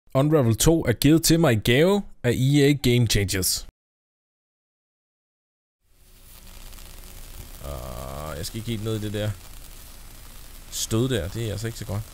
Unravel 2 er givet til mig i gave af EA Game Changers. Jeg skal ikke helt ned i det der stød der, det er altså ikke så godt.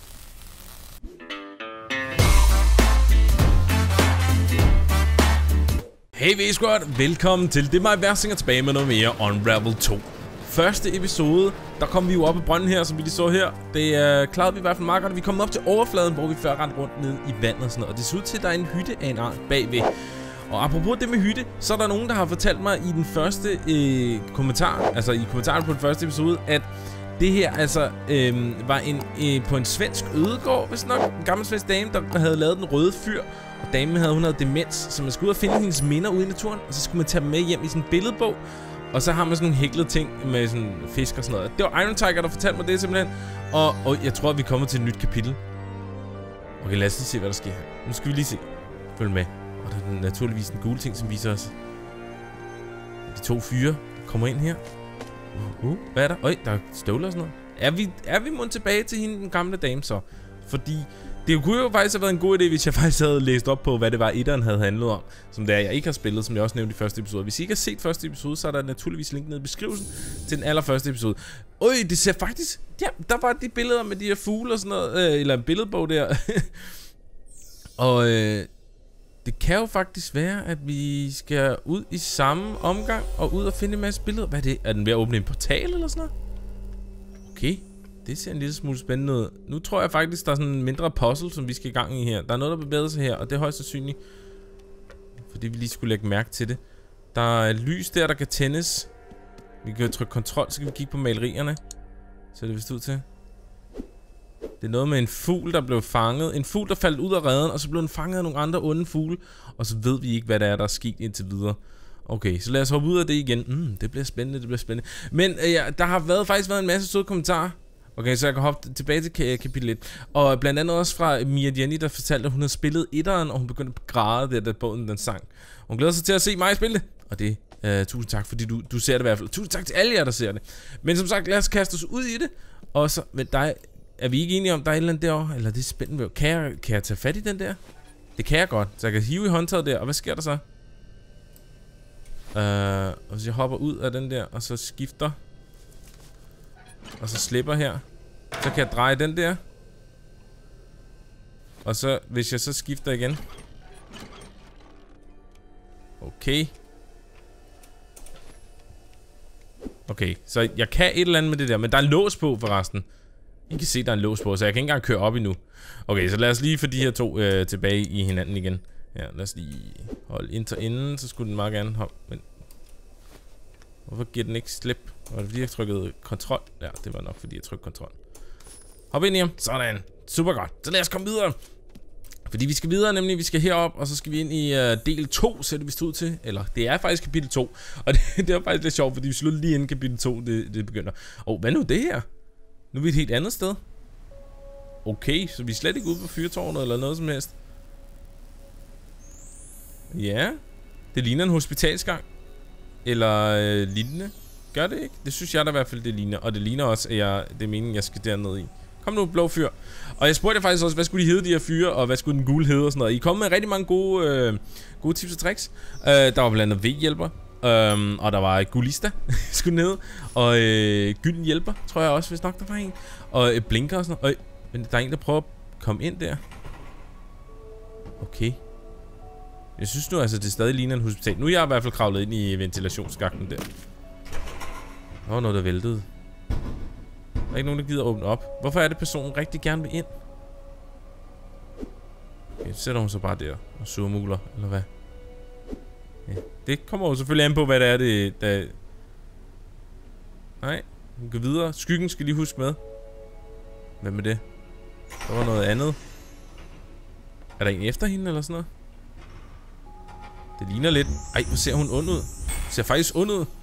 Hey V-Squad, velkommen til Det er mig Versinger tilbage med noget mere Unravel 2. Første episode, der kom vi jo op i brønden her, som vi lige så her. Det klarede vi i hvert fald meget godt. Vi kom op til overfladen, hvor vi før rendte rundt ned i vandet og sådan noget. Og det ser ud til, at der er en hytte af en art bagved. Og apropos det med hytte, så er der nogen, der har fortalt mig i den første kommentar, altså i kommentaren på den første episode, at det her altså var på en svensk ødegård, hvis nok, en gammel svensk dame, der havde lavet den røde fyr. Og damen havde demens, så man skulle ud og finde hendes minder ude i naturen, og så skulle man tage dem med hjem i sådan en billedbog. Og så har man sådan nogle hæklede ting med sådan fisk og sådan noget. Det var Iron Tiger, der fortalte mig det simpelthen. Og jeg tror, at vi kommer til et nyt kapitel. Okay, lad os lige se, hvad der sker her. Nu skal vi lige se. Følg med. Og der er naturligvis en gule ting, som viser os de to fyre, der kommer ind her. Hvad er der? Øj, der er støvler og sådan noget. Er vi mundt tilbage til hende, den gamle dame så? Fordi det kunne jo faktisk have været en god idé, hvis jeg faktisk havde læst op på, hvad det var, etteren havde handlet om. Som det er, jeg ikke har spillet, som jeg også nævnte i første episode. Hvis I ikke har set første episode, så er der naturligvis link nede i beskrivelsen til den allerførste episode. Øj, det ser faktisk... Ja, der var de billeder med de her fugle og sådan noget. Eller en billedbog der. Og det kan jo faktisk være, at vi skal ud i samme omgang og ud og finde en masse billeder. Hvad er det? Er den ved at åbne en portal eller sådan noget? Okay. Det ser en lille smule spændende ud. Nu tror jeg faktisk, der er sådan en mindre puzzle, som vi skal i gang i her. Der er noget, der bevæger sig her, og det er højst sandsynligt, fordi vi lige skulle lægge mærke til det. Der er lys der kan tændes. Vi kan trykke kontrol, så kan vi kigge på malerierne. Så det vist ud til. Det er noget med en fugl, der blev fanget. En fugl, der faldt ud af reden, og så blev den fanget af nogle andre onde fugle. Og så ved vi ikke, hvad der er sket indtil videre. Okay, så lad os hoppe ud af det igen. Det bliver spændende, det bliver spændende. Men ja, der har faktisk været en masse søde kommentarer. Okay, så jeg kan hoppe tilbage til kapitel 1. Og blandt andet også fra Mia Jenny, der fortalte, at hun havde spillet etteren, og hun begyndte at græde der, da båden den sang. Hun glæder sig til at se mig spille det. Og det, tusind tak, fordi du ser det i hvert fald. Tusind tak til alle jer, der ser det. Men som sagt, lad os kaste os ud i det. Og så, men er vi ikke enige om, der er et eller andet derovre? Eller det er spændende. Kan jeg tage fat i den der? Det kan jeg godt. Så jeg kan hive i håndtaget der. Og hvad sker der så? Og så jeg hopper ud af den der, og så skifter. Og så slipper her. Så kan jeg dreje den der. Og så, hvis jeg så skifter igen. Okay. Okay, så jeg kan et eller andet med det der. Men der er lås på forresten. I kan se, der er en lås på, så jeg kan ikke engang køre op endnu. Okay, så lad os lige få de her to tilbage i hinanden igen. Ja, lad os lige holde enter inden. Så skulle den meget gerne hoppe. Men hvorfor giver den ikke slip? Var det fordi jeg trykkede kontrol? Ja, det var nok fordi jeg trykkede kontrol. Hop ind i ham. Sådan. Super godt. Så lad os komme videre. Fordi vi skal videre, nemlig vi skal herop, og så skal vi ind i del 2, ser det vist ud til. Eller det er faktisk kapitel 2. Og det er faktisk lidt sjovt, fordi vi slutter lige inden kapitel 2 det begynder. Hvad nu det her? Nu er vi et helt andet sted. Okay, så vi er slet ikke ude på fyrtårnet eller noget som helst. Ja. Det ligner en hospitalsgang. Eller lignende. Gør det ikke? Det synes jeg da i hvert fald, det ligner. Og det ligner også, at det er meningen, jeg skal derned i. Kom nu, blå fyr. Og jeg spurgte faktisk også, hvad skulle de hedde, de her fyre, og hvad skulle den gule hedde og sådan noget. I kom med rigtig mange gode tips og tricks. Der var blandt andet V-hjælper. Og der var Gulista, skulle ned. Og Gylden hjælper, tror jeg også, hvis nok der var en. Og blinker og sådan noget. Men der er en, der prøver at komme ind der. Okay. Jeg synes nu altså, det stadig ligner en hospital. Nu er jeg i hvert fald kravlet ind i ventilationsskakten der. Der var noget, der væltede. Der er ikke nogen, der gider åbne op. Hvorfor er det, personen rigtig gerne vil ind? Okay, så sætter hun så bare der og surmuler, eller hvad? Ja, det kommer jo selvfølgelig an på, hvad det er, der... Nej, hun går videre. Skyggen skal lige huske med. Hvad med det? Der var noget andet. Er der en efter hende, eller sådan noget? Det ligner lidt... Ej, hvor ser hun ond ud? Ser faktisk ond ud.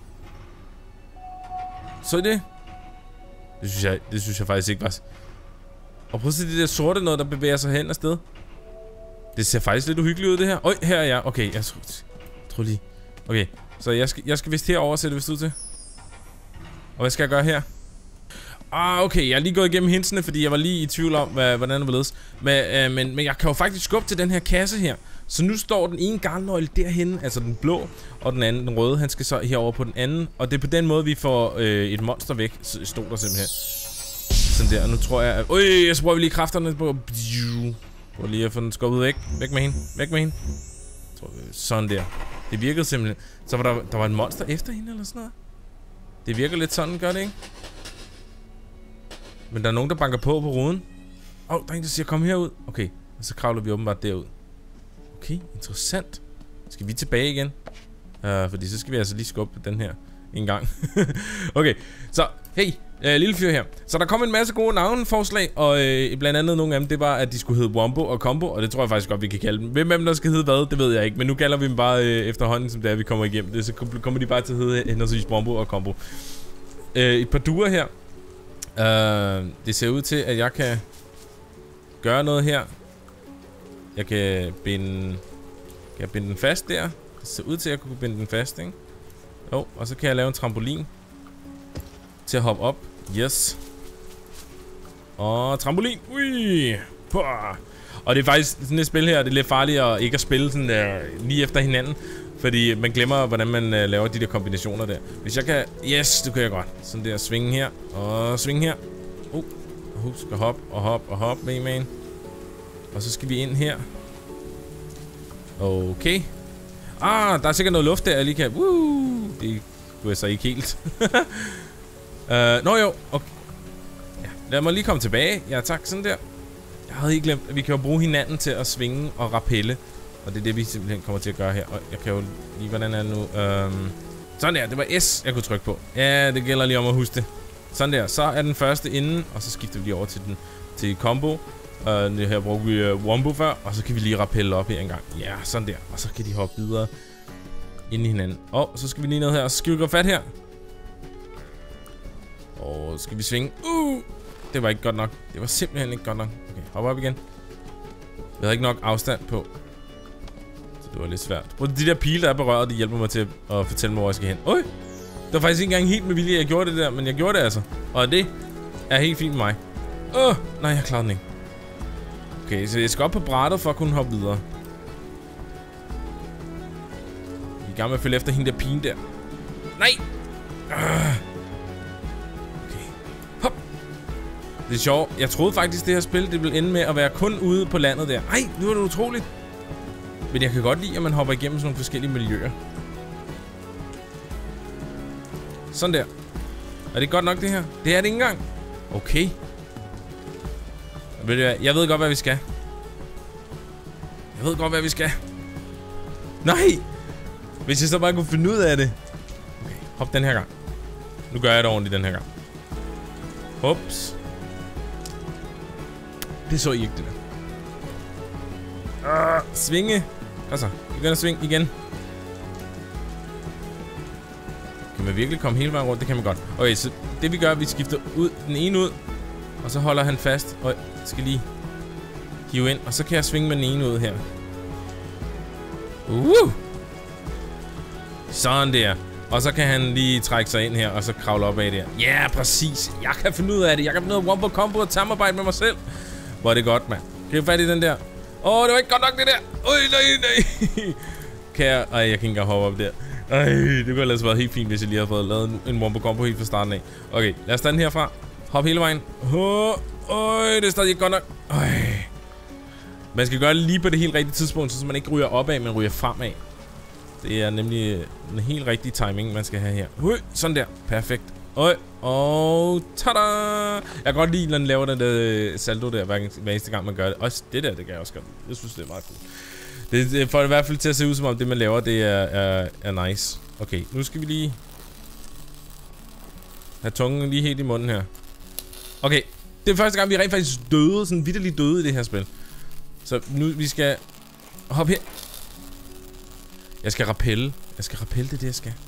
Så er det. Det synes jeg faktisk ikke var. Og prøv at se det der sorte noget, der bevæger sig hen afsted. Det ser faktisk lidt uhyggeligt ud, det her. Øj, her er jeg. Okay, jeg tror lige. Okay, så jeg skal vist herover, ser det vist ud til. Og hvad skal jeg gøre her? Okay, jeg er lige gået igennem hintsene, fordi jeg var lige i tvivl om, hvordan det var ledes. Men jeg kan jo faktisk skubbe til den her kasse her. Så nu står den ene garnnøgle derhenne, altså den blå, og den anden, den røde, han skal så herover på den anden. Og det er på den måde, vi får et monster væk, stod der simpelthen. Sådan der, og nu tror jeg, at... så bruger vi lige kræfterne på... Prøv lige at få den skubbet væk. Væk med hende, væk med hende. Sådan der. Det virkede simpelthen. Så var der var et monster efter hende, eller sådan noget. Det virker lidt sådan, gør det ikke? Men der er nogen, der banker på ruden. Der er en, der siger, kom herud. Okay, og så kravler vi åbenbart derud. Okay, interessant. Skal vi tilbage igen? Fordi så skal vi altså lige skubbe den her en gang. Okay, så hey, lille fyr her. Så der kom en masse gode navneforslag, og blandt andet nogle af dem, det var, at de skulle hedde Wombo og Combo, og det tror jeg faktisk godt, vi kan kalde dem. Hvem der skal hedde hvad, det ved jeg ikke, men nu kalder vi dem bare efterhånden, som det er, vi kommer igennem det. Så kommer de bare til at hedde henholdsvis Wombo og Combo. Et par duer her. Det ser ud til, at jeg kan gøre noget her. Jeg kan binde den fast der. Det ser ud til, at jeg kunne binde den fast, ikke? Jo, og så kan jeg lave en trampolin til at hoppe op. Yes. Og trampolin. Ui. Og det er faktisk sådan et spil her, det er lidt farligt at ikke at spille sådan lige efter hinanden. Fordi man glemmer, hvordan man laver de der kombinationer der. Hvis jeg kan... Yes, det kan jeg godt. Sådan der, svinge her og svinge her. Husk at hoppe og hoppe og hoppe med en. Og så skal vi ind her. Okay. Der er sikkert noget luft der, jeg lige kan... Det kunne jeg så ikke helt. Nå jo, okay. Ja, lad mig lige komme tilbage. Ja, tak, sådan der. Jeg havde ikke glemt, at vi kan jo bruge hinanden til at svinge og rappelle. Og det er det, vi simpelthen kommer til at gøre her. Og jeg kan jo lige, hvordan er det nu? Sådan der, det var S, jeg kunne trykke på. Ja, det gælder lige om at huske det. Sådan der, så er den første inden, og så skifter vi lige over til combo. Det her brugte vi Wombo før, og så kan vi lige rappelle op her en gang. Ja, sådan der. Og så kan de hoppe videre ind i hinanden. Så skal vi lige ned her, og så skal vi gå fat her. Og skal vi svinge. Det var ikke godt nok. Det var simpelthen ikke godt nok. Okay, hop op igen. Jeg havde ikke nok afstand på. Så det var lidt svært. De der pile, der er berørt, de hjælper mig til at fortælle mig, hvor jeg skal hen. Det var faktisk ikke engang helt med vilje, jeg gjorde det der, men jeg gjorde det altså. Og det er helt fint med mig. Nej, jeg klarede den ikke. Okay, så jeg skal op på brættet for at kunne hoppe videre. Vi er i gang med at følge efter hende der pige der. Nej! Okay. Hop! Det er sjovt. Jeg troede faktisk, det her spil, det ville ende med at være kun ude på landet der. Ej, nu er det utroligt. Men jeg kan godt lide, at man hopper igennem sådan nogle forskellige miljøer. Sådan der. Er det godt nok, det her? Det er det ikke engang. Okay. Jeg ved godt, hvad vi skal. Jeg ved godt, hvad vi skal. Nej! Hvis jeg så bare kunne finde ud af det. Okay, hop den her gang. Nu gør jeg det ordentligt den her gang. Ups. Det så I ikke, det der. Svinge. Altså, begynd at svinge igen. Kan man virkelig komme hele vejen rundt? Det kan man godt. Okay, så det vi gør, vi skifter den ene ud. Og så holder han fast. Og skal lige hive ind. Og så kan jeg svinge med den ene ud her. Sådan der. Og så kan han lige trække sig ind her. Og så kravle op af der. Ja, præcis. Jeg kan finde ud af det. Jeg kan finde ud af Wombo Combo og samarbejde med mig selv. Hvor er det godt, mand. Grib fat i den der. Det var ikke godt nok det der. Nej. Kan jeg... jeg kan ikke engang hoppe op der. Det kunne ellers have været helt fint, hvis jeg lige havde fået lavet en Wombo Combo helt fra starten af. Okay, lad os starte herfra. Hop hele vejen. Det er stadig ikke godt nok. Man skal gøre det lige på det helt rigtige tidspunkt, så man ikke ryger opad, men ryger fremad. Det er nemlig den helt rigtige timing, man skal have her. Sådan der. Perfekt. Og tada! Jeg kan godt lide, når den laver den der salto der, hver eneste gang man gør det. Også det der, det kan jeg også godt. Jeg synes, det er meget cool. Det får i hvert fald til at se ud, som om det, man laver, det er nice. Okay, nu skal vi lige have tungen lige helt i munden her. Okay, det er første gang, vi rent faktisk døde, sådan vitterligt døde i det her spil. Så nu, vi skal hoppe her. Jeg skal rappelle. Det er det, jeg skal.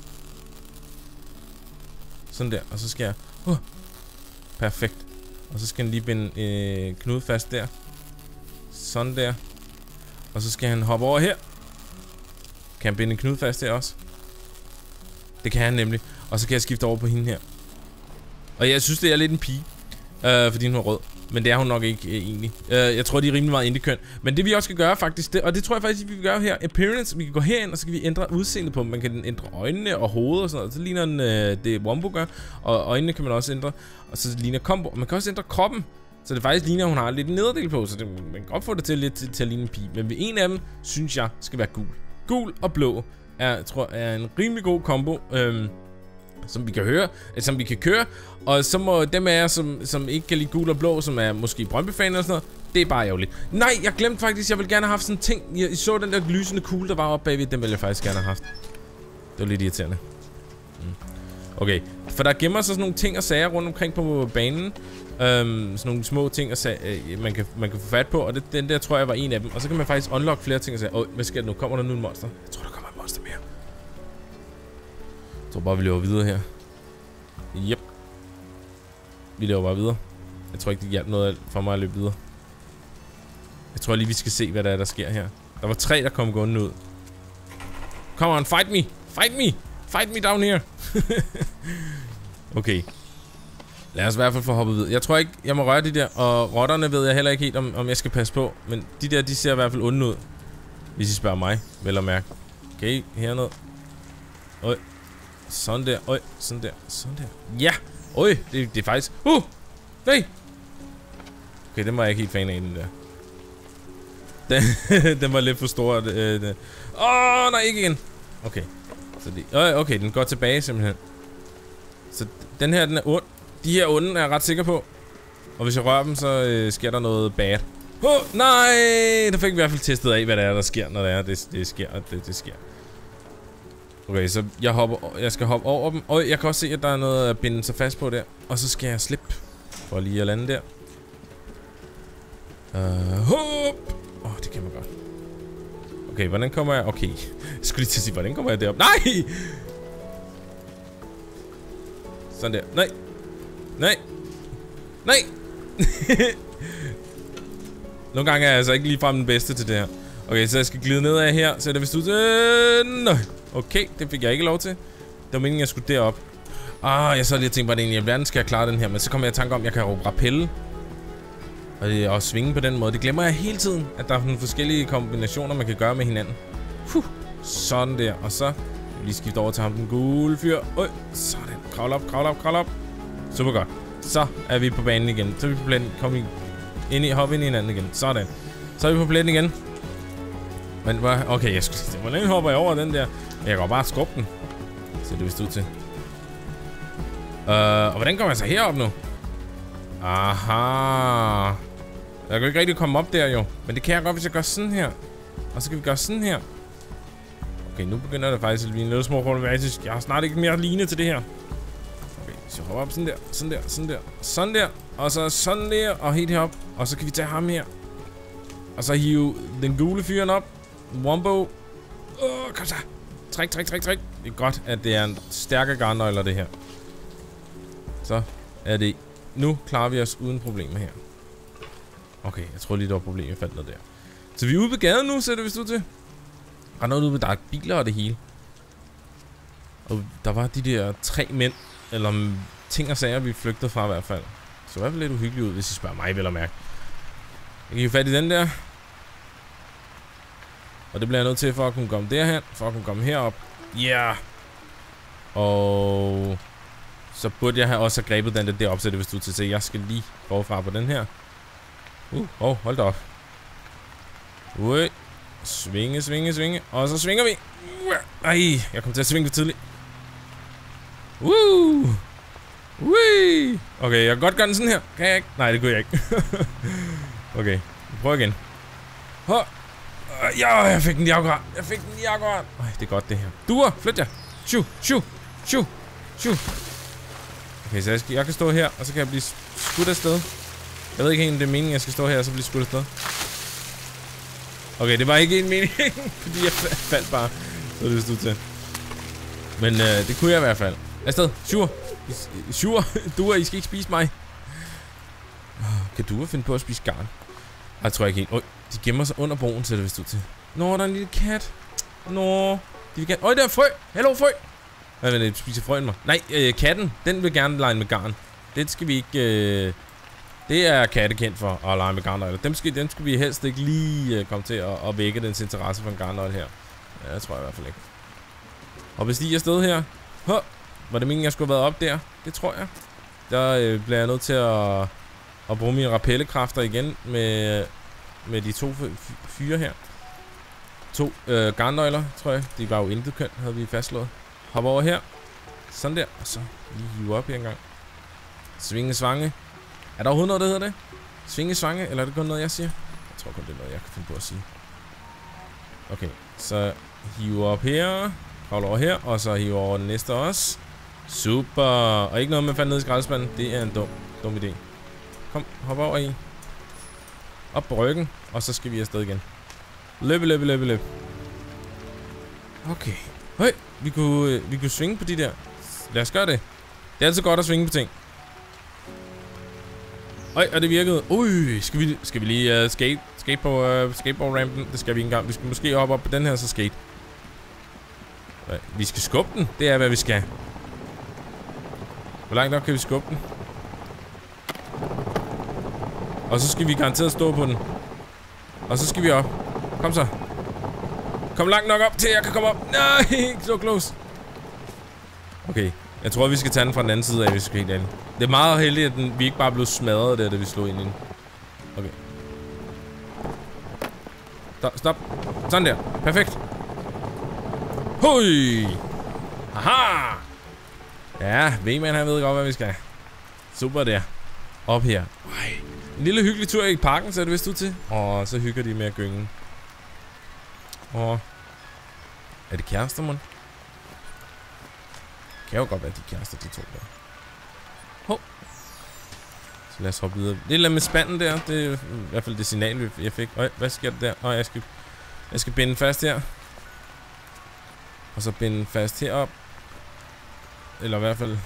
Sådan der, og så skal jeg... Perfekt. Og så skal han lige binde knude fast der. Sådan der. Og så skal han hoppe over her. Kan han binde en knude fast der også? Det kan han nemlig. Og så kan jeg skifte over på hende her. Og jeg synes, det er lidt en pige. Fordi hun er rød. Men det er hun nok ikke egentlig. Jeg tror, de er rimelig meget indie-køn. Men det vi også skal gøre faktisk, og det tror jeg faktisk, vi vil gøre her. Appearance, vi kan gå herind, og så kan vi ændre udseendet på dem. Man kan ændre øjnene og hovedet og sådan noget. Så ligner den det Wombo gør. Og øjnene kan man også ændre. Og så ligner Combo. Man kan også ændre kroppen. Så det faktisk ligner, at hun har lidt nederdel på. Så man kan godt få det til lidt til at ligne en pige. Men ved en af dem, synes jeg, skal være gul. Gul og blå er en rimelig god kombo. Som vi kan høre, som vi kan køre. Og så må dem af jer, som ikke kan lide gul og blå, som er måske Brøndby-fan eller sådan noget, det er bare ærgerligt. Nej, jeg glemte faktisk, jeg ville gerne have haft sådan en ting. I så den der lysende kugle, der var oppe bagved, den ville jeg faktisk gerne have haft. Det var lidt irriterende. Okay, for der gemmer sig sådan nogle ting og sager rundt omkring på banen. Sådan nogle små ting og sager, man kan få fat på, og den der tror jeg var en af dem. Og så kan man faktisk unlock flere ting og sager. Hvad sker der nu? Kommer der nu en monster? Jeg tror, der kommer en monster mere. Jeg tror bare, vi løber videre her. Yep. Vi løber bare videre. Jeg tror ikke, det hjælper noget for mig at løbe videre. Jeg tror lige, vi skal se, hvad der sker her. Der var 3, der kom gående ud. Come on, fight me! Fight me! Fight me down here! Okay. Lad os i hvert fald få hoppet videre. Jeg tror ikke, jeg må røre de der. Og rotterne ved jeg heller ikke helt, om jeg skal passe på. Men de der, de ser i hvert fald onde ud. Hvis I spørger mig, vel at mærke. Okay, hernede. Øj. Sådan der. Øj, sådan der. Sådan der. Ja! Øj, det er faktisk... Nej! Okay, den var jeg ikke helt fan af, den der. Den var lidt for stor. Nej, ikke igen. Okay. Så det... Okay, den går tilbage simpelthen. Så den her, den er ond. De her onde er jeg ret sikker på. Og hvis jeg rører dem, så sker der noget bad. Nej! Der fik vi i hvert fald testet af, hvad der sker, når det sker. Det sker. Okay, så jeg skal hoppe over dem. Og jeg kan også se, at der er noget at binde sig fast på der. Og så skal jeg slippe. For lige at lande der. Hop! Det kan man godt. Okay, hvordan kommer jeg? Okay. Jeg skulle lige til at sige, hvordan kommer jeg derop? Nej! Sådan der. Nej! Nej! Nej! Nogle gange er jeg altså ikke ligefrem den bedste til det her. Okay, så jeg skal glide nedad her. Så er det vist ud til... Nej! Okay, det fik jeg ikke lov til. Det var meningen, jeg skulle derop. Jeg så lige tænkt, hvordan i alverden skal jeg klare den her. Men så kommer jeg i tanke om, at jeg kan råbe rappelle. Og svinge på den måde. Det glemmer jeg hele tiden, at der er nogle forskellige kombinationer, man kan gøre med hinanden. Sådan der. Og så lige skifte over til ham, den gule fyr. Sådan. Kravl op, kravl op, kravl op. Super godt. Så er vi på banen igen. Så er vi på pletten. Kom ind i, hop ind i hinanden igen. Sådan. Så er vi på pletten igen. Men okay, hvor længe hopper jeg over den der? Jeg kan bare skubbe den. Så det vist ud til. Og hvordan kommer jeg så herop nu? Aha. Jeg kan ikke rigtig komme op der jo. Men det kan jeg godt, hvis jeg gør sådan her. Og så kan vi gøre sådan her. Okay, nu begynder det faktisk at blive en lille små problematisk. Jeg har snart ikke mere line til det her. Okay, så hopper op sådan der, sådan der, sådan der, sådan der. Og så sådan der, og helt herop. Og så kan vi tage ham her. Og så hive den gule fyren op. Wombo. Kom så. Træk, træk, træk, træk. Det er godt, at det er en stærke garnnøgler, det her. Så er det... Nu klarer vi os uden problemer her. Okay, jeg tror lige, der var problemer. Jeg fandt noget der. Så vi er ude på gaden nu, ser det vist ud til. Og noget ude med, der er biler og det hele. Og der var de der 3 mænd, eller ting og sager, vi flygtede fra i hvert fald. Så i hvert fald lidt uhyggeligt ud, hvis I spørger mig, vel at mærke. Jeg kan jo fat i den der. Og det bliver jeg nødt til for at kunne komme derhen, for at kunne komme herop. Yeah! Og så burde jeg også have grebet den der deroppe, så det vist ud til, så jeg skal lige forfra på den her. Hold da op. Ui. Svinge, svinge, svinge. Og så svinger vi. Ej, jeg kom til at svinge for tidligt. Okay, jeg kan godt gøre den sådan her. Kan jeg ikke? Nej, det kunne jeg ikke. Okay, vi prøver igen. Ja, jeg fik den lige akkurat. Det er godt det her. Duer, flyt jer. Shoo. Okay, så jeg kan stå her, og så kan jeg blive skudt afsted. Jeg ved ikke helt, om det er meningen, jeg skal stå her, og så blive skudt afsted. Okay, det var ikke en mening, fordi jeg faldt bare. Så det stod til. Men det kunne jeg i hvert fald. Afsted, sure. Duer, I skal ikke spise mig. Kan duer finde på at spise garn? Jeg tror ikke helt. De gemmer sig under broen, så det vist ud til. Nå, der er en lille kat. Nå, de vil gerne... der er frø. Hallo, frø. Hvad spiser frøen mig? Nej, katten, den vil gerne lege med garn. Den skal vi ikke... Det er katte kendt for at lege med garnnøgler. Dem skal vi helst ikke lige komme til at vække dens interesse for en garnnøgle her. Ja, det tror jeg i hvert fald ikke. Og hvis de er afsted her. Var det meningen, jeg skulle have været op der? Det tror jeg. Der bliver jeg nødt til at bruge mine rappellekræfter igen med de to fyre her. 2 garnnøgler, tror jeg. De var jo intet kønt, havde vi fastslået. Hop over her. Sådan der. Og så lige hive op her engang. Svinge svange. Er der overhovedet noget, der hedder det? Svinge svange, eller er det kun noget, jeg siger? Jeg tror kun, det er noget, jeg kan finde på at sige. Okay, så hive op her. Hold over her, og så hive over den næste også. Super. Og ikke noget med at falde ned i skraldespanden. Det er en dum idé. Kom, hop over i. Op på ryggen, og så skal vi afsted igen. Løb. Okay. Høj, vi kunne svinge på de der. Lad os gøre det. Det er altid godt at svinge på ting. Øj, og det virkede. Skal vi lige skate på skateboard-rampen? Det skal vi ikke engang. Vi skal måske hoppe op på den her, så skate. Vi skal skubbe den. Det er, hvad vi skal. Hvor langt nok kan vi skubbe den? Og så skal vi garanteret stå på den. Og så skal vi op. Kom så. Kom langt nok op til, jeg kan komme op. Nej, so close. Okay. Jeg tror, vi skal tage den fra den anden side af, hvis vi skal helt ærligt. Det er meget heldigt, at vi ikke bare blev smadret der, da vi slog ind i den. Okay. Stop. Sådan der. Perfekt. Hui! Aha! Ja, V-man han ved godt, hvad vi skal. Super der. Op her. En lille hyggelig tur i parken, ser det vist ud til. Og så hygger de med at gynge. Og er det kærester, mon? Det kan jo godt være, de kærester, de to der. Hov. Så lad os hoppe videre. Det der med spanden der, det er i hvert fald det signal, jeg fik. Hvad sker der der? Jeg skal binde fast her. Og så binde fast herop. Eller i hvert fald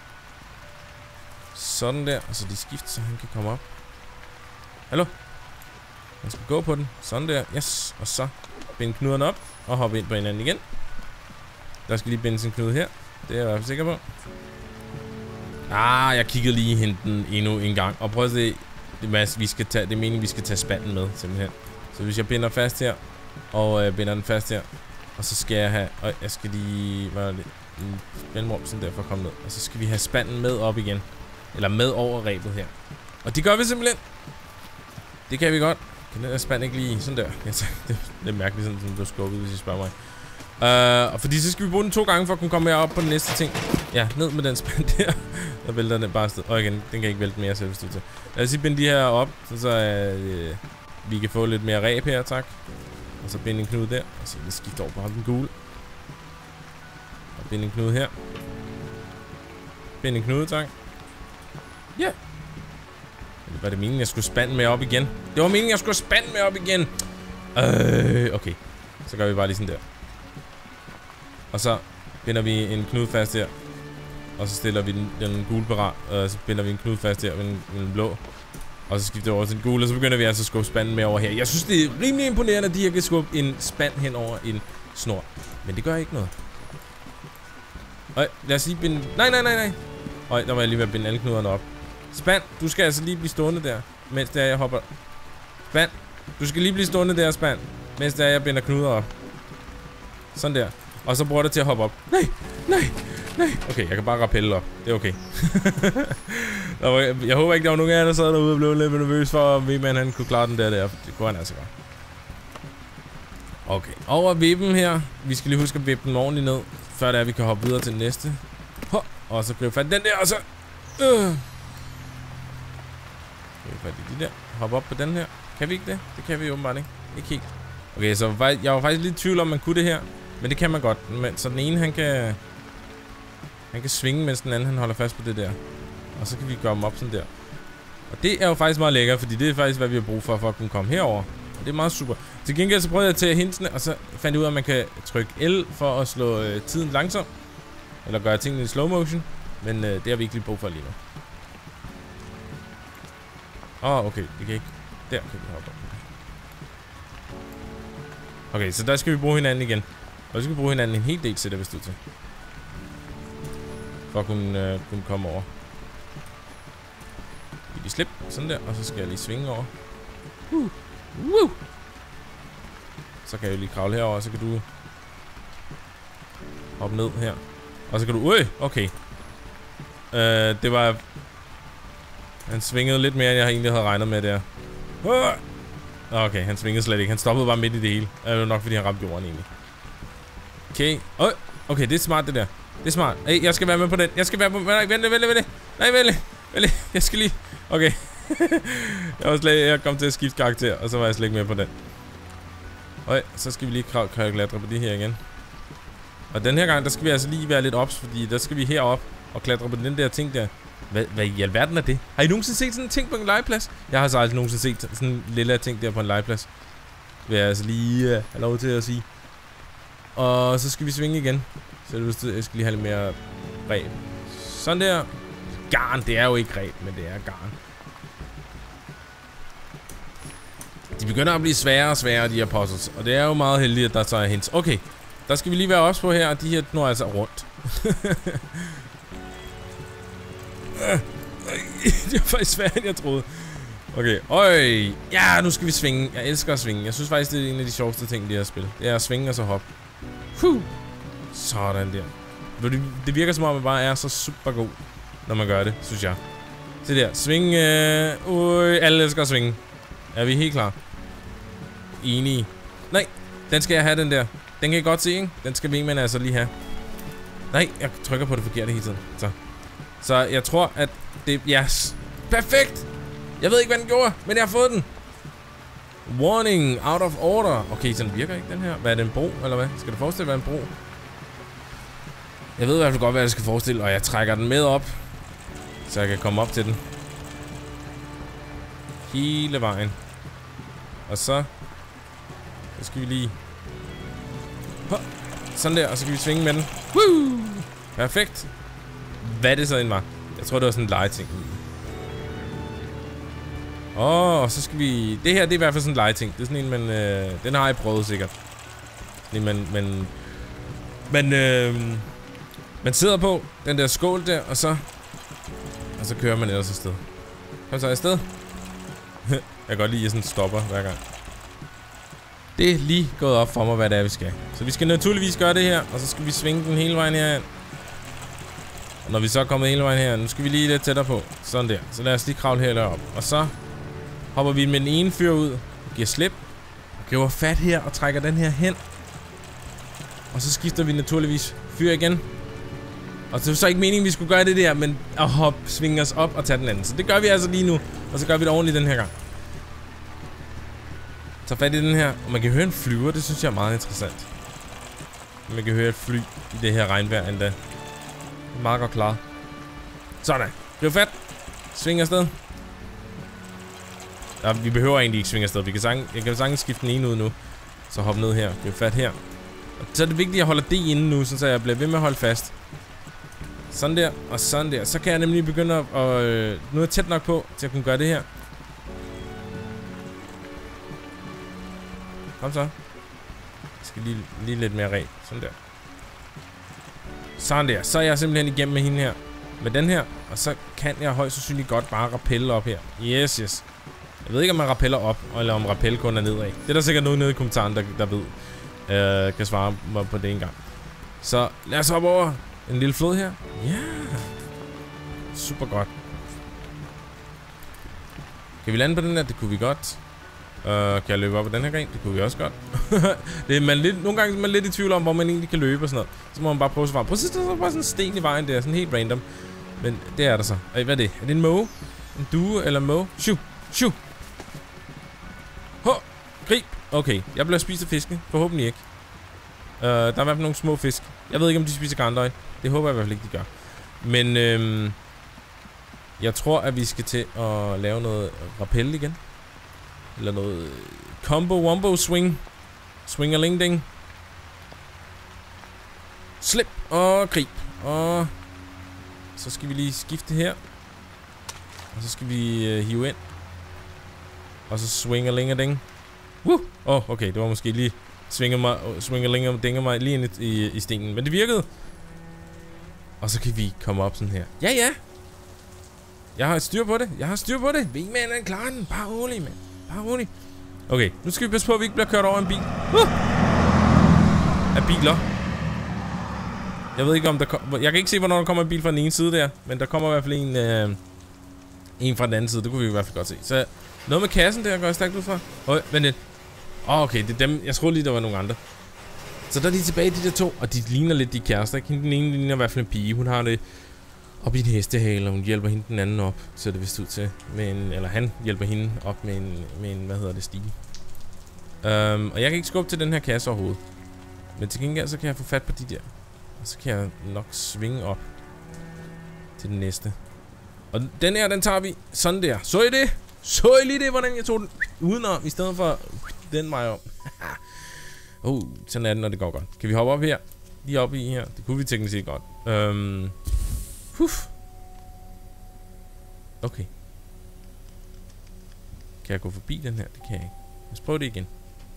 sådan der. Og så de skifter, så han kan komme op. Hallo? Han skal gå på den. Sådan der. Yes. Og så binde knuderne op. Og hoppe ind på hinanden igen. Der skal lige binde sin knude her. Det er jeg i hvert fald sikker på. Jeg kiggede lige henten endnu en gang. Og prøv at se. Det er meningen, vi skal tage spanden med, simpelthen. Så hvis jeg binder fast her. Og binder den fast her. Og så skal jeg have... jeg skal lige... Hvad er det? Mellemrum sådan der for at komme ned. Og så skal vi have spanden med op igen. Eller med over rebet her. Og det gør vi simpelthen. Det kan vi godt. Kan den der spand ikke lige sådan der? Det er mærkeligt, sådan som du skubbet, hvis I spørger mig. Og fordi så skal vi bruge den 2 gange for at kunne komme op på den næste ting. Ja, ned med den spand der. Der vælter den bare afsted. Og igen, den kan ikke vælte mere selv, hvis du til. Lad os lige binde de her op, så vi kan få lidt mere reb her, tak. Og så binde en knude der. Og så skifte over på den gule. Og binde en knude her. Binde en knude, tak. Ja. Yeah. Var det meningen, jeg skulle spande med op igen? Det var meningen, jeg skulle spande med op igen. Okay. Så gør vi bare lige sådan der. Og så binder vi en knude fast her. Og så stiller vi den gule parat. Og så binder vi en knude fast her med den blå. Og så skifter vi over til den gule. Og så begynder vi altså at skubbe spanden med over her. Jeg synes, det er rimelig imponerende, at de her kan skubbe en spand hen over en snor. Men det gør ikke noget. Lad os lige binde... Nej. Der var jeg lige ved at binde alle knuderne op. Spand, du skal altså lige blive stående der, mens der jeg hopper. Spand, du skal lige blive stående der, Spand, mens der jeg binder knuder op. Sådan der. Og så bruger det til at hoppe op. Nej. Okay, jeg kan bare rappelle op. Det er okay. Jeg håber ikke, der var nogen af jer, der sad derude og blev lidt nervøs for, om V-man han kunne klare den der. Det kunne han altså godt. Okay, over vippen her. Vi skal lige huske at vippe den ordentligt ned, før det er, vi kan hoppe videre til den næste. Og så gribe fat den der, og så... Fat i de der. Hop op på den her. Kan vi ikke det? Det kan vi åbenbart ikke. Ikke helt. Okay, så jeg var faktisk lidt i tvivl om, man kunne det her. Men det kan man godt. Men, så den ene, han kan svinge, mens den anden, han holder fast på det der. Og så kan vi gøre dem op sådan der. Og det er jo faktisk meget lækkert, fordi det er faktisk, hvad vi har brug for at kunne komme herover. Og det er meget super. Til gengæld så prøvede jeg at tage hintene, og så fandt jeg ud af, at man kan trykke L for at slå tiden langsomt. Eller gøre tingene i slow motion. Men det har vi ikke lige brug for lige nu. Okay, det kan ikke. Der kan vi hoppe op. Okay, så der skal vi bruge hinanden igen. Og vi skal bruge hinanden en hel del, sætter vi stod til. For at kunne komme over. I de slip. Sådan der. Og så skal jeg lige svinge over. Så kan jeg jo lige kravle herover, og så kan du hoppe ned her. Og så kan du... Okay. Det var... Han svingede lidt mere, end jeg egentlig havde regnet med der. Okay, han svingede slet ikke. Han stoppede bare midt i det hele. Det var nok, fordi han ramte jorden egentlig. Okay. Okay, det er smart, det der. Det er smart. Hey, jeg skal være med på den. Jeg skal være på... Nej, vent. Nej, vent. Jeg skal lige... Okay. Jeg kom til at skifte karakter, og så var jeg slet ikke med på den. Så skal vi lige klatre på det her igen. Og den her gang, der skal vi altså lige være lidt ops, fordi der skal vi herop og klatre på den der ting der. Hvad i alverden er det? Har I nogensinde set sådan en ting på en legeplads? Jeg har så aldrig nogensinde set sådan en lille ting der på en legeplads. Vil jeg altså lige have lov til at sige. Og så skal vi svinge igen. Så jeg skal lige have lidt mere reb. Sådan der. Garn, det er jo ikke reb, men det er garn. De begynder at blive sværere og sværere, de her puzzles. Og det er jo meget heldigt, at der så er hints. Okay, der skal vi lige være også på her. De her når altså rundt. Det var faktisk svært, end jeg troede. Okay, ja, nu skal vi svinge. Jeg elsker at svinge. Jeg synes faktisk, det er en af de sjoveste ting, det her spil. Det er at svinge og så hoppe. Sådan der. Det virker som om, man bare er så super god, når man gør det, synes jeg. Se der, sving. Alle elsker at svinge. Er vi helt klar? Enige. Nej, den skal jeg have, den der. Den kan I godt se, ikke? Den skal vi altså lige have. Nej, jeg trykker på det forkerte hele tiden. Så jeg tror, at det... Yes. Perfekt! Jeg ved ikke, hvad den gjorde, men jeg har fået den. Warning, out of order. Okay, så den virker ikke, den her. Hvad er det, en bro, eller hvad? Skal det forestille være en bro? Jeg ved i hvert fald godt, hvad jeg skal forestille, og jeg trækker den med op, så jeg kan komme op til den. Hele vejen. Og så skal vi lige... Sådan der, og så kan vi svinge med den. Woo! Perfekt. Hvad det så end var. Jeg tror, det var sådan en legeting. Og så skal vi... Det her, det er i hvert fald sådan en legeting. Det er sådan en, man... den har jeg prøvet sikkert. Sådan en, man sidder på den der skål der, og så kører man ellers afsted. Kom så afsted. Jeg kan godt lide, at jeg sådan stopper hver gang. Det er lige gået op for mig, hvad det er, vi skal. Så vi skal naturligvis gøre det her, og så skal vi svinge den hele vejen herhen. Og når vi så er kommet hele vejen her, nu skal vi lige lidt tættere på. Sådan der. Så lad os lige kravle her op. Og så hopper vi med den ene fyr ud, giver slip, og griber fat her og trækker den her hen. Og så skifter vi naturligvis fyr igen. Og det er så ikke meningen, vi skulle gøre det der, men at svinge os op og tage den anden. Så det gør vi altså lige nu. Og så gør vi det ordentligt den her gang. Tag fat i den her, og man kan høre en flyver, det synes jeg er meget interessant. Man kan høre et fly i det her regnvejr endda. Meget godt klaret. Sådan. Griv fat. Sving afsted. Ja, vi behøver egentlig ikke svinge afsted. Jeg kan sagtens skifte den ene ud nu. Så hop ned her. Griv fat her. Og så er det vigtigt, at jeg holder det inde nu, så jeg bliver ved med at holde fast. Sådan der, og sådan der. Så kan jeg nemlig begynde at... nu er jeg tæt nok på, til at kunne gøre det her. Kom så. Jeg skal lige lidt mere ren. Sådan der. Sådan der. Så er jeg simpelthen igennem med hende her. Med den her. Og så kan jeg højst sandsynligt godt bare rappelle op her. Yes. Jeg ved ikke, om man rappeller op, eller om rappel kun er nedad. Det er der sikkert nogen nede i kommentaren, der ved. Kan svare mig på det en gang. Så lad os hoppe over en lille flod her. Ja. Super godt. Kan vi lande på den her? Det kunne vi godt. Kan jeg løbe op på den her gren? Det kunne vi også godt. Det er nogle gange er man lidt i tvivl om, hvor man egentlig kan løbe og sådan noget. Så må man bare prøve at svare. Prøv at se, der er bare sådan en sten i vejen der. Sådan helt random. Men det er der så. Hvad er det? Er det en måge? En due eller en måge? Shoo! Grib! Okay, jeg bliver spist af fisken. Forhåbentlig ikke. Der er i hvert fald nogle små fisk. Jeg ved ikke, om de spiser grandøj. Det håber jeg i hvert fald ikke, de gør. Men jeg tror, at vi skal til at lave noget rappel igen. Eller noget combo-wombo swing. Swing-a-ling-ding. Slip og grib. Og så skal vi lige skifte her. Og så skal vi hive ind. Og så swing-a-ling-a-ding. Okay, det var måske lige swing-a-ling-a-dinger mig lige ind i stenen. Men det virkede. Og så kan vi komme op sådan her. Ja. Jeg har styr på det. Jeg har styr på det. Wingman klarer den. Bare rolig, mand. Bare rolig. Okay, nu skal vi passe på, at vi ikke bliver kørt over en bil. Af biler. Jeg ved ikke om der kommer... Jeg kan ikke se, hvornår der kommer en bil fra den ene side der. Men der kommer i hvert fald en fra den anden side. Det kunne vi i hvert fald godt se. Så noget med kassen der går jeg stærkt ud fra. Vent lidt. Okay, det er dem. Jeg troede lige, der var nogle andre. Så der er de tilbage, de der to. Og de ligner lidt de kærester, ikke? Den ene ligner i hvert fald en pige. Hun har det op i en hestehale, og hun hjælper hende den anden op. Så det vist ud til. Eller han hjælper hende op med en hvad hedder det, stige. Og jeg kan ikke skubbe til den her kasse overhovedet. Men til gengæld så kan jeg få fat på de der. Og så kan jeg nok svinge op til den næste. Og den her, den tager vi sådan der. Så I det? Så I lige det, hvordan jeg tog den udenom, i stedet for den vej om. Sådan er det, når det går godt. Kan vi hoppe op her? Lige oppe i her. Det kunne vi teknisk set godt. Okay. Kan jeg gå forbi den her? Det kan jeg ikke. Lad os prøve det igen.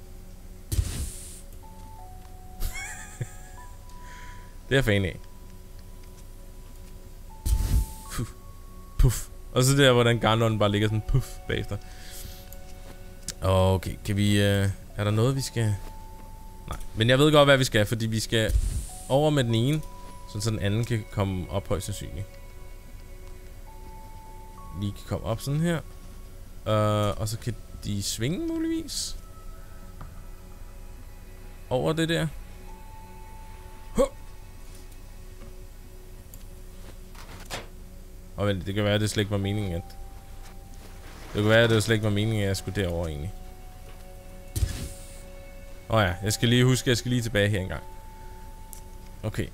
Det er jeg fan af. Puff. Og så der, hvordan garnånden bare ligger sådan puff bagefter. Okay, kan vi... er der noget, vi skal... Nej, men jeg ved godt, hvad vi skal, fordi vi skal over med den ene, så den anden kan komme op højst sandsynligt. Lige kan komme op sådan her. Og så kan de svinge muligvis. Over det der. Og vel, det kan være, at det slet ikke var meningen, at... Det kan være, at det slet ikke var meningen, at jeg skulle derover egentlig. Ja, jeg skal lige huske, at jeg skal lige tilbage her engang. Okay.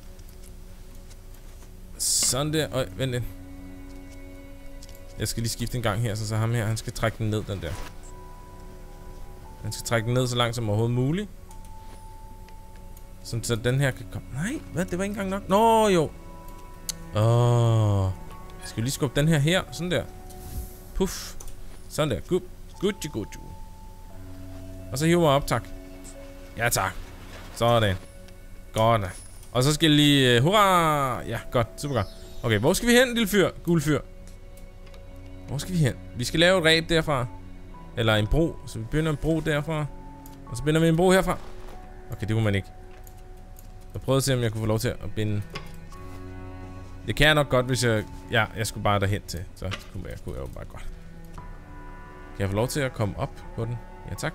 Sådan der. Vent lidt. Jeg skal lige skifte en gang her, så ham her, han skal trække den ned, den der. Han skal trække den ned så langt som overhovedet muligt. Sådan, så den her kan komme... Nej, hvad? Det var ikke engang nok. Nå, jo. Jeg skal lige skubbe den her, sådan der. Puff. Sådan der. Good. Og så hiver jeg op, tak. Ja, tak. Sådan. Godt. Og så skal jeg lige... hurra! Ja, godt. Super godt. Okay, hvor skal vi hen, lille fyr? Gul fyr. Hvor skal vi hen? Vi skal lave et ræb derfra. Eller en bro. Så vi binder en bro derfra. Og så binder vi en bro herfra. Okay, det kunne man ikke. Jeg prøvede at se, om jeg kunne få lov til at binde... Det kan jeg nok godt, hvis jeg... Ja, jeg skulle bare derhen til. Så kunne jeg jo bare godt. Kan jeg få lov til at komme op på den? Ja, tak.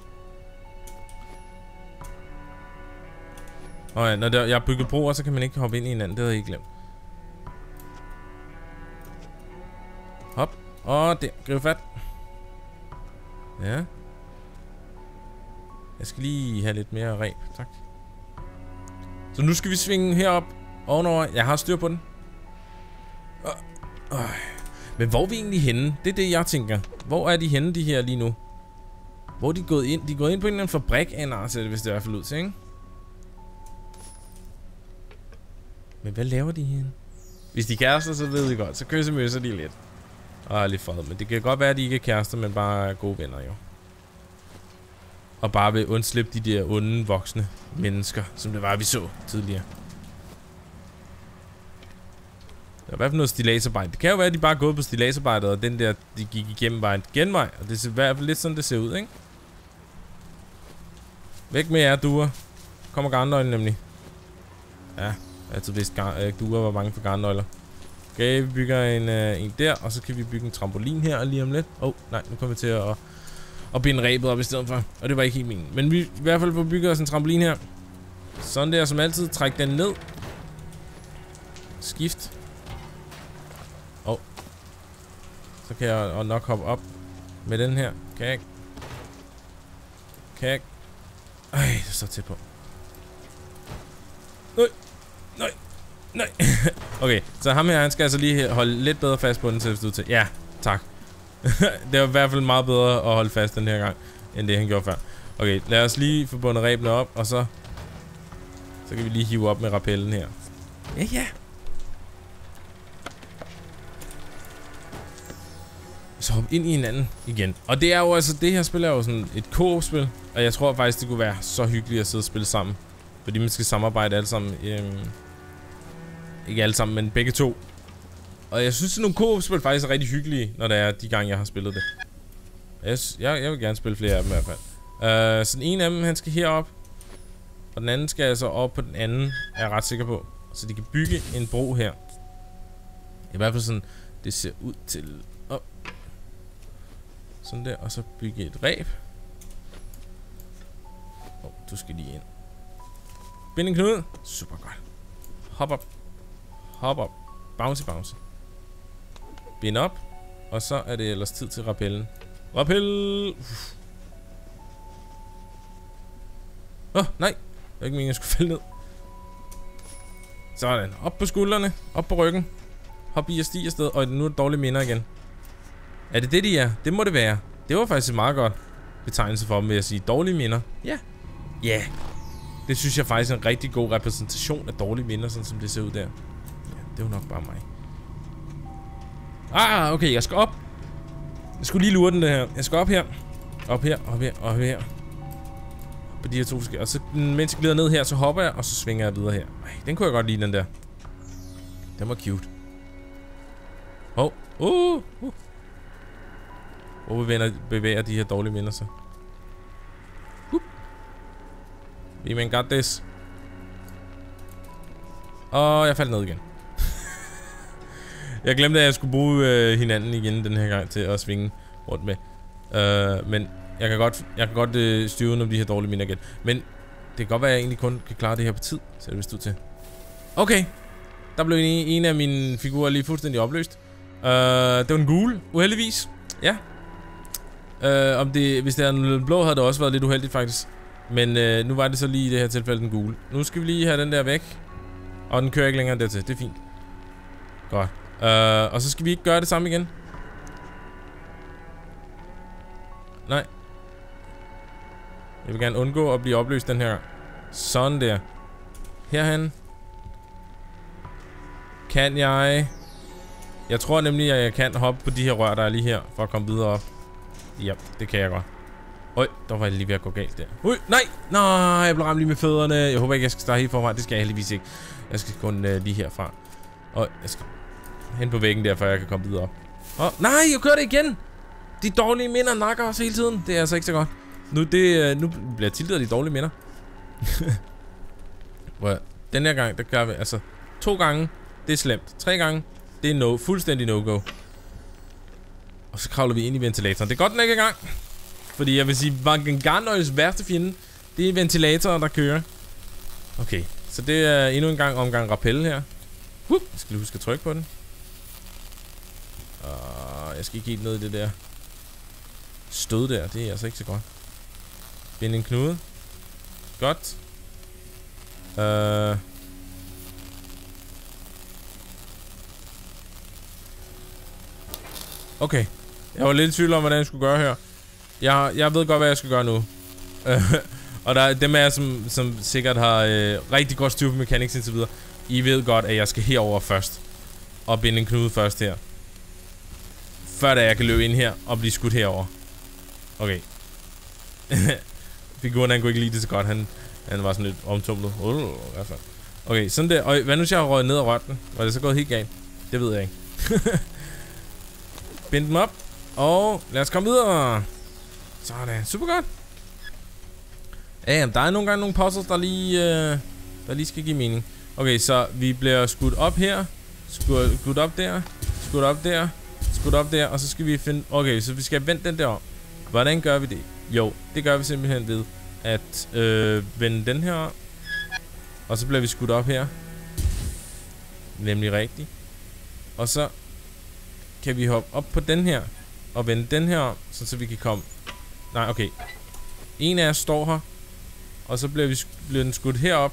Ja, når jeg har bygget broer, så kan man ikke hoppe ind i hinanden. Det havde jeg ikke glemt. Hop. Der. Griv fat. Ja. Jeg skal lige have lidt mere ræb. Tak. Så nu skal vi svinge herop. Ovenover. Jeg har styr på den. Men hvor er vi egentlig henne? Det er det, jeg tænker. Hvor er de henne, de her lige nu? Hvor er de gået ind? De er gået ind på en eller anden fabrik af en art, ser det vist i hvert fald ud til, ikke? Men hvad laver de her? Hvis de er kærester, så ved I godt. Så kyssemøsser de lidt. Og er lidt fred. Men det kan godt være, at de ikke er kærester, men bare er gode venner, jo. Og bare vil undslippe de der onde, voksne mennesker, som det var, vi så tidligere. Der er i hvert fald noget stilladsarbejde. Det kan jo være, at de bare er gået på stilladsarbejdet, og den der, de gik igennem var en genvej. Og det er i hvert fald lidt sådan, det ser ud, ikke? Væk med jer, duer. Kommer garnnøglen nemlig. Ja, jeg altid vidst, duer var bange for garnnøgler. Okay, vi bygger en der, og så kan vi bygge en trampolin her lige om lidt. Nej, nu kommer vi til at binde rebet op i stedet for. Og det var ikke helt meningen. Men vi i hvert fald får bygget os en trampolin her. Sådan der, som altid. Træk den ned. Skift. Så kan jeg nok hoppe op med den her. Kag. Det står tæt på. Nej. Okay, så ham her, han skal altså lige holde lidt bedre fast på den til. Ja, tak. Det var i hvert fald meget bedre at holde fast den her gang, end det han gjorde før. Okay, lad os lige få bundet rebene op, og så kan vi lige hive op med rappellen her. Ja. Så hop ind i hinanden igen. Og det er jo altså, det her spil er jo sådan et co-op-spil. Og jeg tror faktisk, det kunne være så hyggeligt at sidde og spille sammen. Fordi man skal samarbejde alle sammen. Ikke alle sammen, men begge to. Og jeg synes, at nogle co-op-spil faktisk er rigtig hyggelige, når det er de gange, jeg har spillet det. Jeg vil gerne spille flere af dem i hvert fald. Så den ene af dem, han skal herop. Og den anden skal altså op på den anden, er jeg ret sikker på. Så de kan bygge en bro her. I hvert fald sådan, det ser ud til... Sådan der, og så bygge et reb. Du skal lige ind. Bind en knude. Super godt. Hop op. Hop op. Bouncy, bouncy. Bind op. Og så er det ellers tid til rappellen. Rappel! Nej. Det er ikke meningen, jeg skulle falde ned. Sådan. Op på skuldrene. Op på ryggen. Hop i og stige afsted. Og nu er det dårlige minder igen. Er det det, de er? Det må det være. Det var faktisk et meget godt betegnelse for dem, vil jeg sige. Dårlige minder. Ja. Ja. Det synes jeg faktisk er en rigtig god repræsentation af dårlige minder, sådan som det ser ud der. Ja, det er jo nok bare mig. Okay, jeg skal op. Jeg skulle lige lure den der her. Jeg skal op her. Op her, op her, op her. På de her to forskellige. Og så mens jeg glider ned her, så hopper jeg, og så svinger jeg videre her. Ej, den kunne jeg godt lide, den der. Den var cute. Hvor bevæger de her dårlige minder sig. We man got this. Og jeg faldt ned igen. Jeg glemte, at jeg skulle bruge hinanden igen den her gang til at svinge rundt med. Men jeg kan godt styre ud om de her dårlige minder igen. Men det kan godt være, at jeg egentlig kun kan klare det her på tid. Så det vist ud til. Okay. Der blev en af mine figurer lige fuldstændig opløst. Det var en gul, uheldigvis. Ja. Hvis det er en blå, havde det også været lidt uheldigt faktisk. Men nu var det så lige i det her tilfælde den gule. Nu skal vi lige have den der væk. Og den kører ikke længere dertil. Det er fint. Godt. Og så skal vi ikke gøre det samme igen. Nej. Jeg vil gerne undgå at blive opløst den her gang. Sådan der. Herhen. Kan jeg... Jeg tror nemlig, at jeg kan hoppe på de her rør, der er lige her, for at komme videre op. Ja, det kan jeg godt. Der var jeg lige ved at gå galt der. Nej, jeg blev ramt lige med fødderne. Jeg håber ikke, jeg skal starte helt forfra. Det skal jeg heldigvis ikke. Jeg skal kun lige herfra. Jeg skal hen på væggen der, før jeg kan komme videre op. Nej, jeg gør det igen! De dårlige minder nakker os hele tiden. Det er altså ikke så godt. Nu bliver jeg tiltet af de dårlige minder. Den her gang, der gør vi altså 2 gange. Det er slemt. 3 gange. Det er fuldstændig no-go. Og så kravler vi ind i ventilatoren. Det er godt, den ikke er i gang. Fordi jeg vil sige, Garnøjes værste fjende, det er ventilatoren, der kører. Okay, så det er endnu en gang omgang rappel her. Jeg skal lige huske at trykke på den. Jeg skal ikke helt ned i det der stød der. Det er altså ikke så godt. Bind en knude. Godt. Okay. Jeg var lidt i tvivl om, hvordan jeg skulle gøre her. Jeg ved godt, hvad jeg skal gøre nu. Og der er dem af jer, som sikkert har rigtig godt styr på mechanics indtil videre. I ved godt, at jeg skal herover først. Og binde en knude først her. Før da jeg kan løbe ind her og blive skudt herover. Okay. Figuren, han kunne ikke lide det så godt. Han var sådan lidt omtumlet. I hvert fald. Okay, sådan der. Og hvad nu, hvis jeg har røget ned og rørt den? Var det så gået helt galt? Det ved jeg ikke. Bind dem op. Og lad os komme videre. Sådan, super godt. Ja, der er nogle gange nogle puzzles, der lige skal give mening. Okay, så vi bliver skudt op her. Skudt op der. Skudt op der. Skudt op der. Og så skal vi finde... Okay, så vi skal vende den der om. Hvordan gør vi det? Jo, det gør vi simpelthen ved at vende den her om. Og så bliver vi skudt op her. Nemlig rigtigt. Og så kan vi hoppe op på den her og vende den her om, så vi kan komme... Nej, okay. En af os står her. Og så bliver den skudt herop.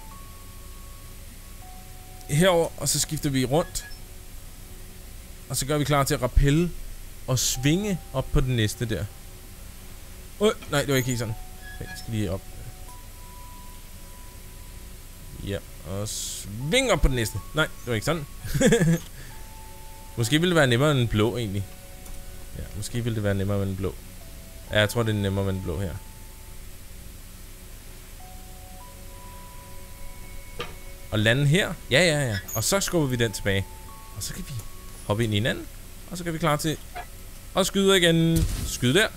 Herover, og så skifter vi rundt. Og så gør vi klar til at rappelle og svinge op på den næste der. Nej, det var ikke helt sådan. Okay, jeg skal lige op. Ja, og sving op på den næste. Nej, det var ikke sådan. Måske ville det være nemmere end en blå egentlig. Ja, måske ville det være nemmere med en blå. Ja, jeg tror det er nemmere med en blå her. Og lande her. Ja. Og så skubber vi den tilbage. Og så kan vi Hoppe ind i hinanden. Og så kan vi klar til at skyde igen. Skyd der.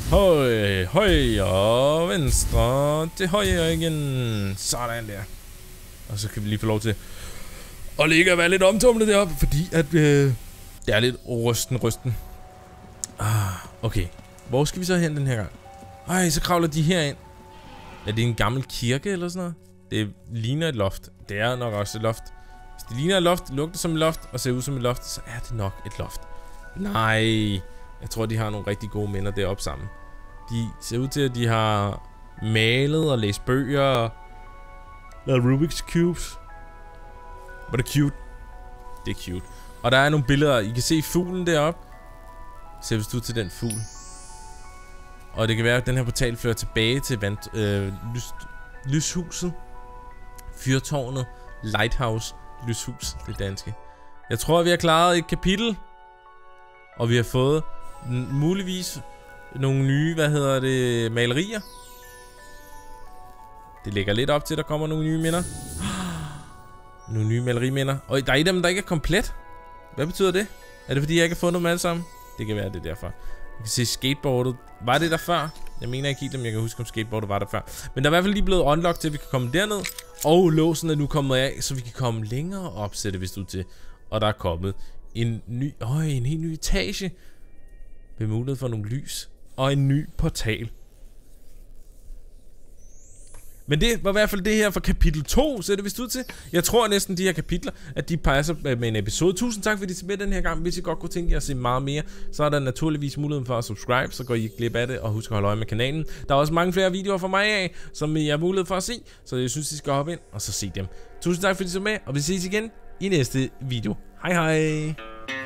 Højre, venstre, til højre igen. Sådan der. Og så kan vi lige få lov til at ligge og være lidt omtumlet deroppe, fordi at det er lidt rysten. Okay. Hvor skal vi så hen den her gang? Ej, så kravler de herind. Er det en gammel kirke eller sådan noget? Det ligner et loft. Det er nok også et loft. Hvis det ligner et loft, lugter som et loft og ser ud som et loft, så er det nok et loft. Nej. Jeg tror, de har nogle rigtig gode minder deroppe sammen. De ser ud til, at de har malet og læst bøger og lavet Rubik's Cubes. Var det cute? Det er cute. Og der er nogle billeder. I kan se fuglen deroppe. Se hvis du til den fugl. Og det kan være, at den her portal fører tilbage til lyshuset. Fyrtårnet. Lighthouse. Lyshus. Det danske. Jeg tror, vi har klaret et kapitel. Og vi har fået muligvis nogle nye, malerier. Det lægger lidt op til, at der kommer nogle nye minder. Nogle nye maleriminder. Og der er et af dem, der ikke er komplet. Hvad betyder det? Er det fordi, jeg ikke har fundet dem alle sammen? Det kan være, det derfor. Jeg kan se skateboardet. Var det der før? Jeg mener ikke helt, om jeg kan huske, om skateboardet var der før. Men der er i hvert fald lige blevet unlocked til, at vi kan komme derned. Og låsen er nu kommet af, så vi kan komme længere op, ser det vist ud til. Og der er kommet en helt ny etage. Med mulighed for nogle lys. Og en ny portal. Men det var i hvert fald det her for kapitel 2, ser det vist ud til. Jeg tror næsten de her kapitler, at de passer med en episode. Tusind tak fordi I så med den her gang. Hvis I godt kunne tænke jer at se meget mere, så er der naturligvis muligheden for at subscribe, så går I ikke glip af det, og husk at holde øje med kanalen. Der er også mange flere videoer fra mig af, som I har mulighed for at se, så jeg synes I skal hoppe ind og så se dem. Tusind tak fordi I så med, og vi ses igen i næste video. Hej hej!